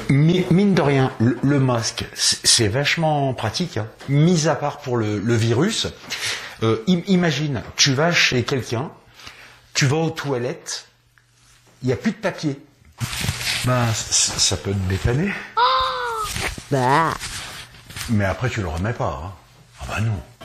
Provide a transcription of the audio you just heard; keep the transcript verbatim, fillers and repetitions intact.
Mi- Mine de rien, le, le masque, c'est c'est vachement pratique, hein. Mis à part pour le, le virus. Euh, im- imagine, tu vas chez quelqu'un, tu vas aux toilettes, il n'y a plus de papier. Ben, c- ça peut te dépanner. Bah. Mais après, tu le remets pas. Hein. Ah bah non.